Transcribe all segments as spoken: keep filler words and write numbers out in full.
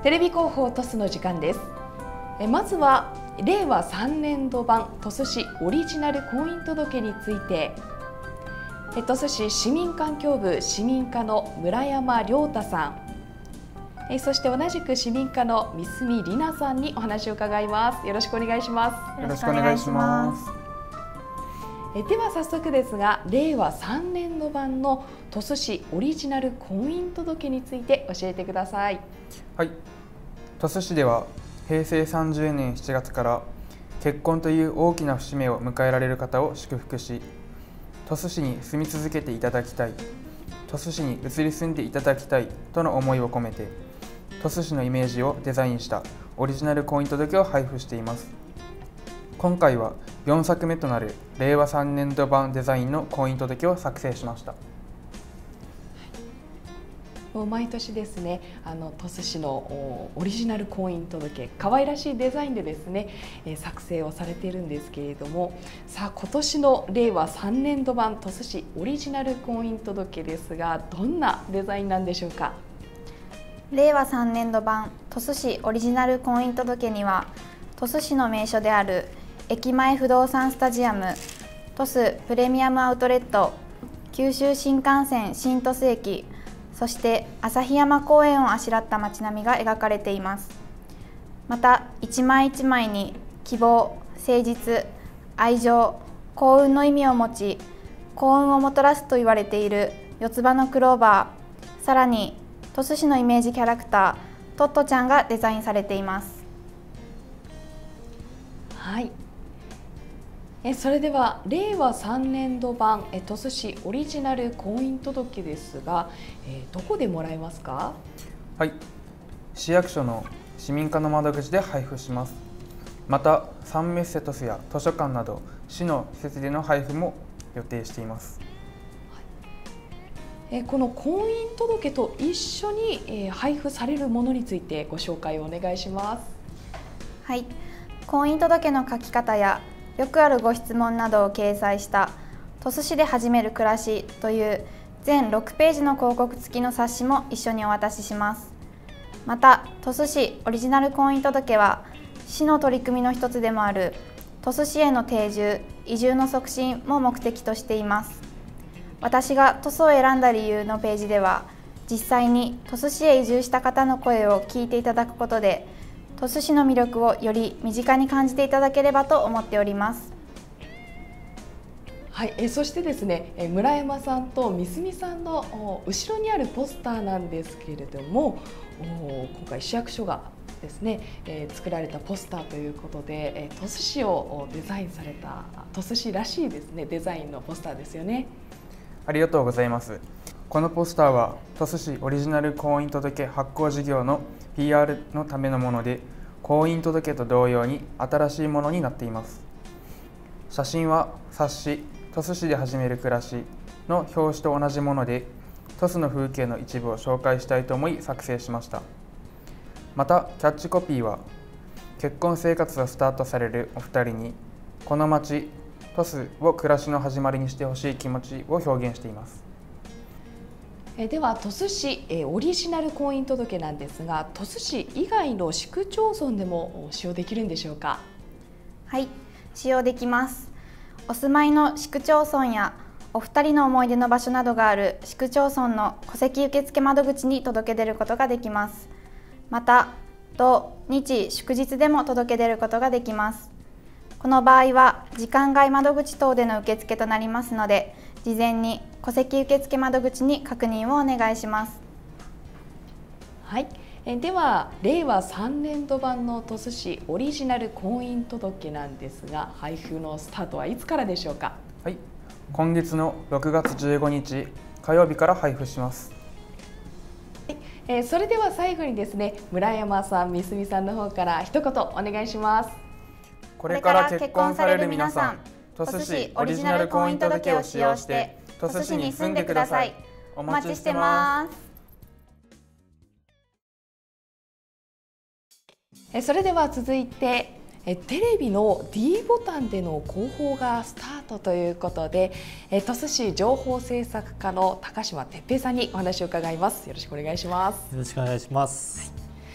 テレビ広報トスの時間です。えまずはれいわさんねんど版鳥栖市オリジナル婚姻届について、え鳥栖市市民環境部市民課の村山亮太さん、えそして同じく市民課の三角里奈さんにお話を伺います。よろしくお願いします。 よろしくお願いします。 えでは早速ですが、れいわさんねんど版の鳥栖市オリジナル婚姻届について教えてください。 はい、鳥栖市ではへいせいさんじゅうねんしちがつから結婚という大きな節目を迎えられる方を祝福し、鳥栖市に住み続けていただきたい、鳥栖市に移り住んでいただきたいとの思いを込めて、鳥栖市のイメージをデザインしたオリジナル婚姻届を配布しています。今回はよんさくめとなるれいわさんねんど版デザインの婚姻届を作成しました。 毎年ですね、あの鳥栖市のオリジナル婚姻届、可愛らしいデザインでですね作成をされているんですけれども、さあ今年のれいわさんねんど版鳥栖市オリジナル婚姻届ですが、どんなデザインなんでしょうか。 れいわさんねんど版鳥栖市オリジナル婚姻届には、鳥栖市の名所である駅前不動産スタジアム、鳥栖プレミアムアウトレット、九州新幹線新鳥栖駅、そして旭山公園をあしらった街並みが描かれています。また一枚一枚に希望、誠実、愛情、幸運の意味を持ち、幸運をもたらすと言われている四つ葉のクローバー、さらに鳥栖市のイメージキャラクタートットちゃんがデザインされています。 はい、えそれではれいわさんねんど版え鳥栖市オリジナル婚姻届ですが、えどこでもらえますか。 はい、市役所の市民課の窓口で配布します。またサンメッセ鳥栖や図書館など市の施設での配布も予定しています。 えこの婚姻届と一緒にえ配布されるものについてご紹介をお願いします。 はい、婚姻届の書き方やよくあるご質問などを掲載した鳥栖市で始める暮らしという全ろくページの広告付きの冊子も一緒にお渡しします。また鳥栖市オリジナル婚姻届は市の取り組みの一つでもある鳥栖市への定住・移住の促進も目的としています。私が鳥栖を選んだ理由のページでは、実際に鳥栖市へ移住した方の声を聞いていただくことで、鳥栖市の魅力をより身近に感じていただければと思っております。 はい、えそしてですね、え村山さんと三角さんの後ろにあるポスターなんですけれども、今回市役所がですね、えー、作られたポスターということで、え鳥栖市をデザインされた鳥栖市らしいですねデザインのポスターですよね。 ありがとうございます。このポスターは鳥栖市オリジナル婚姻届発行事業の ピーアール のためのもので、婚姻届と同様に新しいものになっています。写真は冊子鳥栖市で始める暮らしの表紙と同じもので、鳥栖の風景の一部を紹介したいと思い作成しました。またキャッチコピーは、結婚生活をスタートされるお二人にこの町鳥栖を暮らしの始まりにしてほしい気持ちを表現しています。 えでは鳥栖市えオリジナル婚姻届なんですが、鳥栖市以外の市区町村でも使用できるんでしょうか。 はい、使用できます。お住まいの市区町村やお二人の思い出の場所などがある市区町村の戸籍受付窓口に届け出ることができます。また土日祝日でも届け出ることができます。この場合は時間外窓口等での受付となりますので、事前に戸籍受付窓口に確認をお願いします。 はい、えではれいわさんねんど版の鳥栖市オリジナル婚姻届なんですが、配布のスタートはいつからでしょうか。 はい、今月のろくがつじゅうごにち火曜日から配布します。 はい、えそれでは最後にですね、村山さん、三角さんの方から一言お願いします。 これから結婚される皆さん、鳥栖市オリジナル婚姻届を使用して鳥栖市に住んでください。お待ちしてます。 それでは続いてテレビの D ボタンでの広報がスタートということで、鳥栖市情報政策課の高島哲平さんにお話を伺います。よろしくお願いします。 よろしくお願いします。 はい、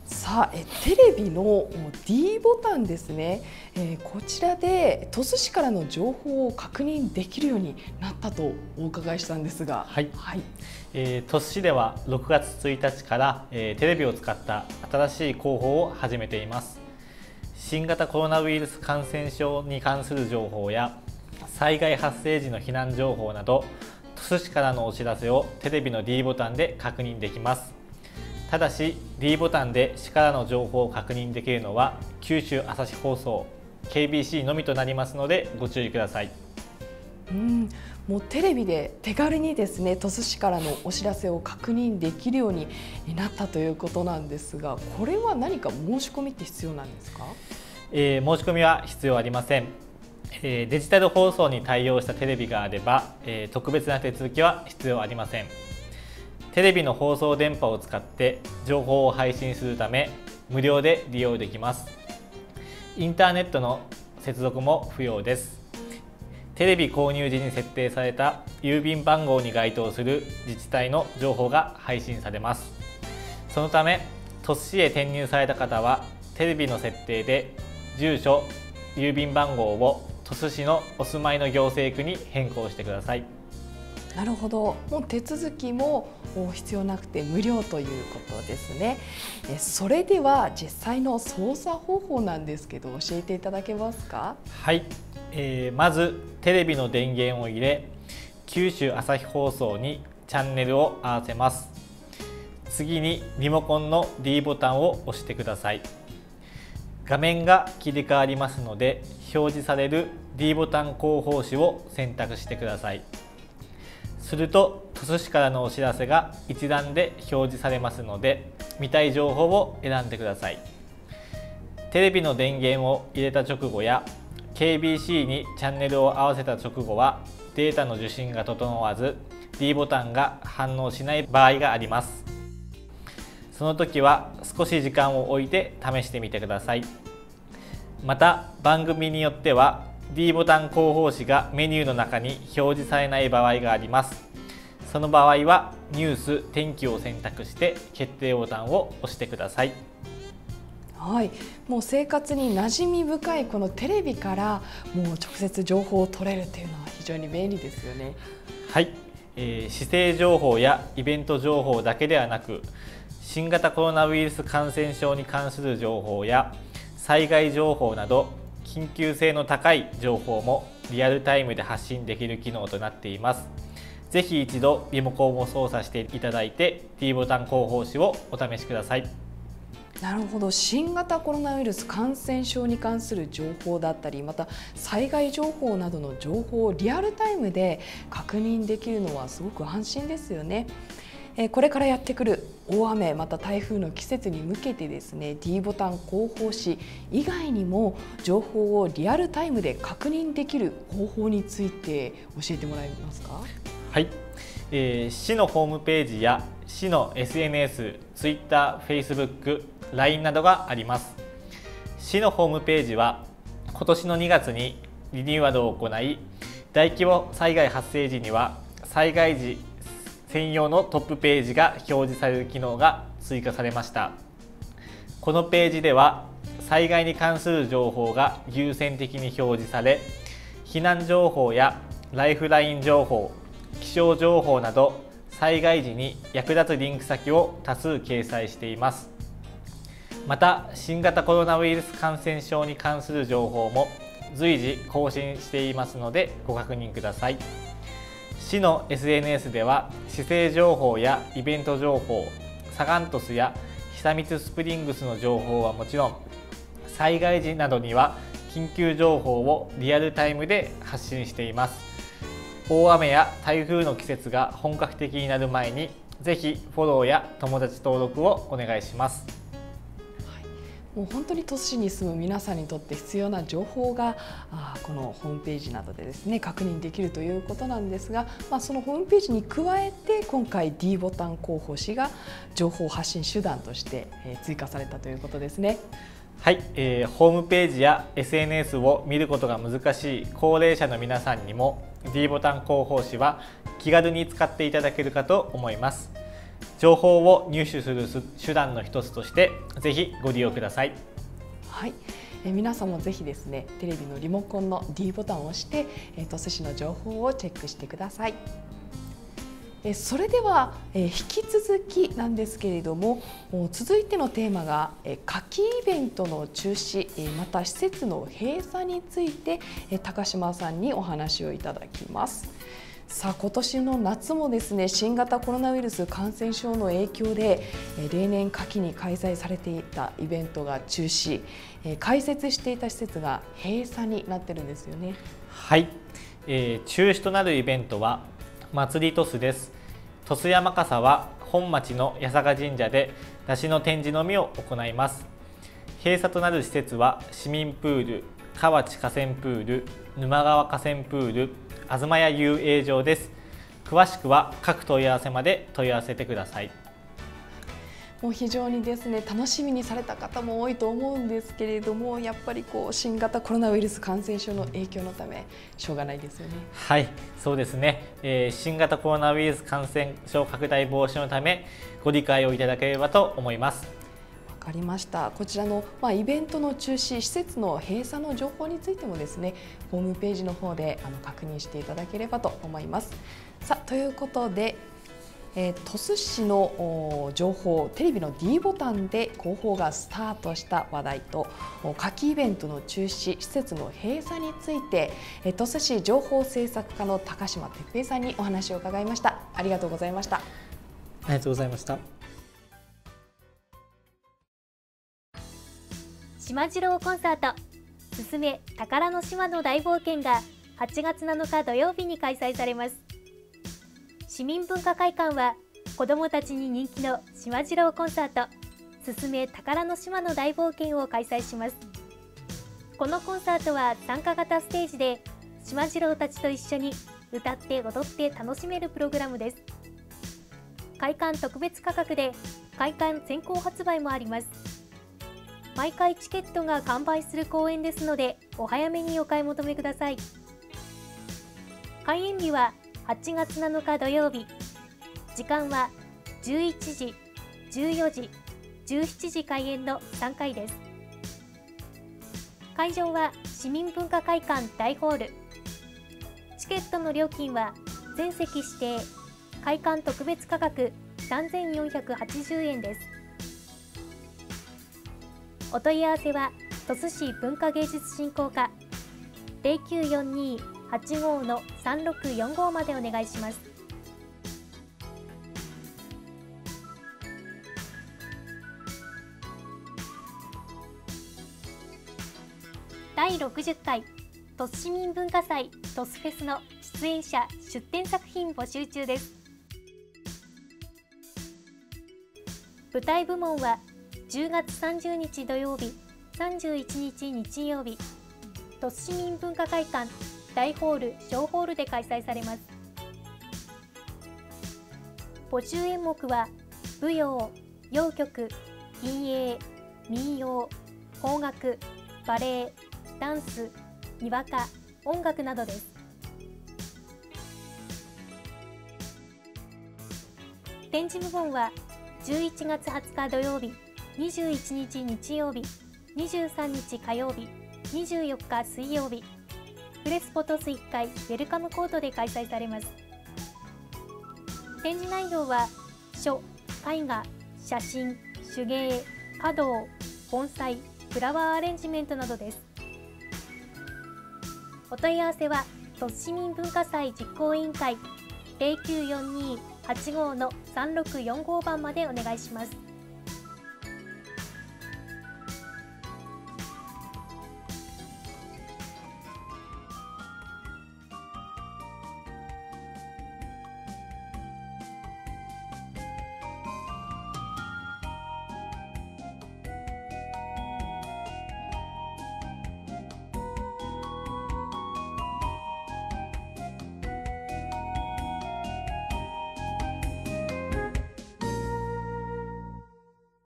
さあ、えテレビの D ボタンですね、えー、こちらで鳥栖市からの情報を確認できるようになったとお伺いしたんですが、 はい、 はい、 えー、鳥栖市ではろくがつついたちから、えー、テレビを使った新しい広報を始めています。新型コロナウイルス感染症に関する情報や災害発生時の避難情報など、鳥栖市からのお知らせをテレビの D ボタンで確認できます。ただし D ボタンで市からの情報を確認できるのは九州朝日放送 ケービーシー のみとなりますのでご注意ください。 うん、もうテレビで手軽にですね鳥栖市からのお知らせを確認できるようになったということなんですが、これは何か申し込みって必要なんですか？ えー、申し込みは必要ありません。えー、デジタル放送に対応したテレビがあれば、えー、特別な手続きは必要ありません。テレビの放送電波を使って情報を配信するため無料で利用できます。インターネットの接続も不要です。テレビ購入時に設定された郵便番号に該当する自治体の情報が配信されます。そのため鳥栖市へ転入された方はテレビの設定で住所、郵便番号を鳥栖市のお住まいの行政区に変更してください。 なるほど、もう手続きも必要なくて無料ということですね。それでは実際の操作方法なんですけど教えていただけますか？ はい、えー、まずテレビの電源を入れ九州朝日放送にチャンネルを合わせます。次にリモコンの D ボタンを押してください。画面が切り替わりますので表示される D ボタン広報紙を選択してください。すると鳥栖市からのお知らせが一覧で表示されますので見たい情報を選んでください。テレビの電源を入れた直後や ケービーシー にチャンネルを合わせた直後はデータの受信が整わず D ボタンが反応しない場合があります。その時は少し時間を置いて試してみてください。また番組によってはD ボタン広報紙がメニューの中に表示されない場合があります。その場合はニュース・天気を選択して決定ボタンを押してください。 はい、もう生活に馴染み深いこのテレビからもう直接情報を取れるというのは非常に便利ですよね。 はい、えー、市政情報やイベント情報だけではなく新型コロナウイルス感染症に関する情報や災害情報など緊急性の高い情報もリアルタイムで発信できる機能となっています。ぜひ一度リモコンを操作していただいて D ボタン広報紙をお試しください。 なるほど、新型コロナウイルス感染症に関する情報だったりまた災害情報などの情報をリアルタイムで確認できるのはすごく安心ですよね。これからやってくる大雨また台風の季節に向けてですね D ボタン広報紙以外にも情報をリアルタイムで確認できる方法について教えてもらえますか？ はい、えー、市のホームページや市の エスエヌエス、ツイッター、フェイスブック、ライン などがあります。市のホームページは今年のにがつにリニューアルを行い大規模災害発生時には災害時専用のトップページが表示される機能が追加されました。このページでは災害に関する情報が優先的に表示され避難情報やライフライン情報、気象情報など災害時に役立つリンク先を多数掲載しています。また新型コロナウイルス感染症に関する情報も随時更新していますのでご確認ください。市の エスエヌエス では市政情報やイベント情報、サガン鳥栖や久光スプリングスの情報はもちろん災害時などには緊急情報をリアルタイムで発信しています。大雨や台風の季節が本格的になる前にぜひフォローや友達登録をお願いします。 もう本当に鳥栖市に住む皆さんにとって必要な情報があこのホームページなどでですね確認できるということなんですが、まあ、そのホームページに加えて今回 D ボタン広報紙が情報発信手段として追加されたということですね。 はい、えー、ホームページや エスエヌエス を見ることが難しい高齢者の皆さんにも D ボタン広報紙は気軽に使っていただけるかと思います。 情報を入手する手段の一つとしてぜひご利用ください。 はい、え皆さんもぜひですね、テレビのリモコンの ディー ボタンを押して鳥栖市の情報をチェックしてください。えそれでは、え引き続きなんですけれども、続いてのテーマがえ夏季イベントの中止、えまた施設の閉鎖についてえ高島さんにお話をいただきます。さあ、今年の夏もですね、新型コロナウイルス感染症の影響でえ例年夏季に開催されていたイベントが中止、え開設していた施設が閉鎖になってるんですよね。 はい、えー、中止となるイベントは祭り鳥栖です。鳥栖山笠は本町の八坂神社で山車の展示のみを行います。閉鎖となる施設は市民プール、河内河川プール、沼川河川プール、東屋遊泳場です。詳しくは各問い合わせまで問い合わせてください。 もう非常にですね、楽しみにされた方も多いと思うんですけれども、やっぱりこう新型コロナウイルス感染症の影響のためしょうがないですよね。 はい、そうですね、えー、新型コロナウイルス感染症拡大防止のためご理解をいただければと思います。 わかりました。こちらの、まあ、イベントの中止、施設の閉鎖の情報についてもですね、ホームページの方であの確認していただければと思います。さあ、ということでえー、鳥栖市の情報、テレビの ディー ボタンで広報がスタートした話題と夏季イベントの中止、施設の閉鎖について、えー、鳥栖市情報政策課の高島哲平さんにお話を伺いました。ありがとうございました。 ありがとうございました。 島次郎コンサートすすめ宝の島の大冒険がはちがつなのか土曜日に開催されます。市民文化会館は子どもたちに人気の島次郎コンサートすすめ宝の島の大冒険を開催します。このコンサートは参加型ステージで島次郎たちと一緒に歌って踊って楽しめるプログラムです。会館特別価格で会館先行発売もあります。毎回チケットが完売する公演ですのでお早めにお買い求めください。開演日ははちがつなのか土曜日、時間はじゅういちじ、じゅうよじ、じゅうしちじ開演のさんかいです。会場は市民文化会館大ホール。チケットの料金は全席指定、会館特別価格さんぜんよんひゃくはちじゅうえんです。お問い合わせは鳥栖市文化芸術振興課ゼロきゅうよんにはちごのさんろくよんごまでお願いします。だいろくじゅっかい鳥栖市民文化祭鳥栖フェスの出演者出展作品募集中です。舞台部門はじゅうがつさんじゅうにち土曜日、さんじゅういちにち日曜日、鳥栖市民文化会館大ホール小ホールで開催されます。募集演目は舞踊、謡曲、吟詠、民謡、邦楽、バレエ、ダンス、にわか、音楽などです。展示部門はじゅういちがつはつか土曜日、にじゅういちにち日曜日、にじゅうさんにち火曜日、にじゅうよっか水曜日、プレスポ鳥栖いっかいウェルカムコートで開催されます。展示内容は書、絵画、写真、手芸、華道、盆栽、フラワーアレンジメントなどです。お問い合わせは鳥栖市民文化祭実行委員会ゼロきゅうよんにはちごのさんろくよんごばんまでお願いします。